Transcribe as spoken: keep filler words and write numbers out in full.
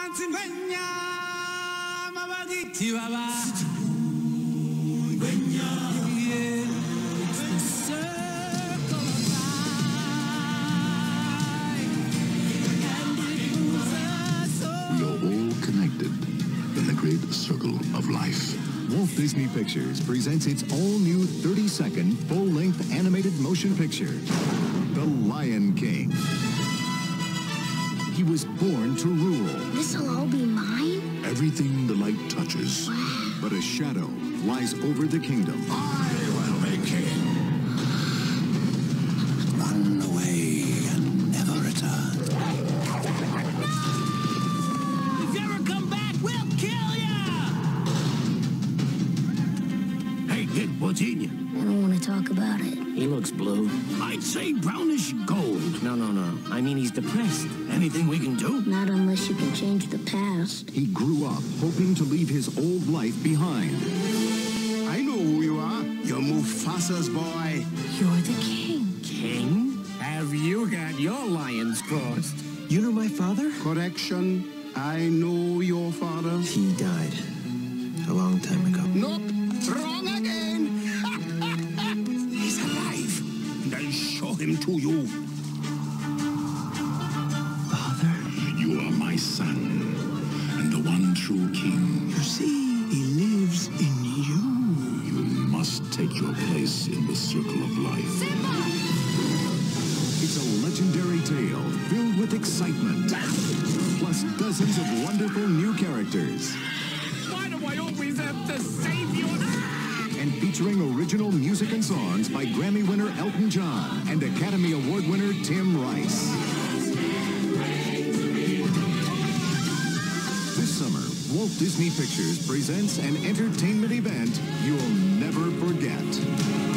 Circle of life. Walt Disney Pictures presents its all-new thirty-second full-length animated motion picture, The Lion King. He was born to rule. This'll all be mine? Everything the light touches. Wow. But a shadow lies over the kingdom. I will be king. Run away and never return. If you ever come back, we'll kill ya! Hey, kid, what's in you? I don't want to talk about it. He looks blue. I'd say brownish gold. No, no, no. I mean, he's depressed. Anything we can do? Not unless you can change the past. He grew up hoping to leave his old life behind. I know who you are. You're Mufasa's boy. You're the king. King? Have you got your lions crossed? You know my father? Correction. I know your father. He died a long time ago. Nope. Wrong again. He's alive. And I'll show him to you. Father? You are my son, and the one true king. You see, he lives in you. You must take your place in the circle of life. Simba! It's a legendary tale filled with excitement, plus dozens of wonderful new characters. Why do I always have to save you? And featuring original music and songs by Grammy winner Elton John and Academy Award winner Tim Rice. This summer, Walt Disney Pictures presents an entertainment event you'll never forget.